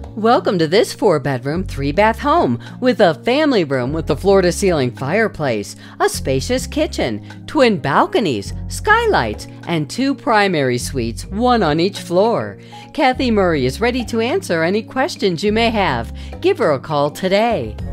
Welcome to this 4-bedroom, 3-bath home with a family room with a floor-to-ceiling fireplace, a spacious kitchen, twin balconies, skylights, and 2 primary suites, 1 on each floor. Kathy Murray is ready to answer any questions you may have. Give her a call today.